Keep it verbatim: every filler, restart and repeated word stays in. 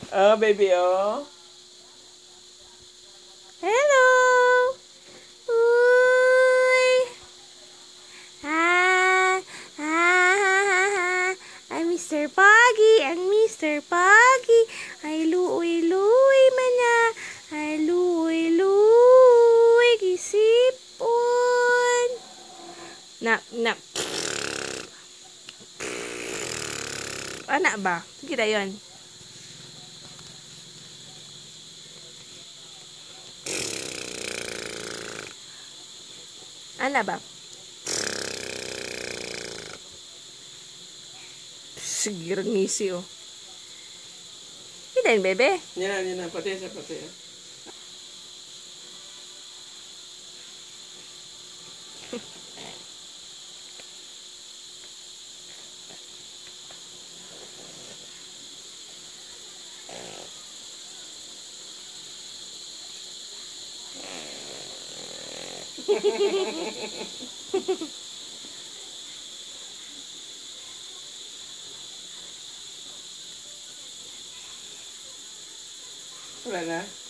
Oh, baby, oh. Hello! Uy! Ah, ah, ah, ay mister Poggy, ang mister Poggy. Ay luoy-luoy man na. Ay luoy-luoy, gisipon. Na, na. Ana ba? Kita yon. Ana ba? Sige, ngisi oh. Kita yun, bebe? Yan, yan, yan. Pati siya, pati. Wala na?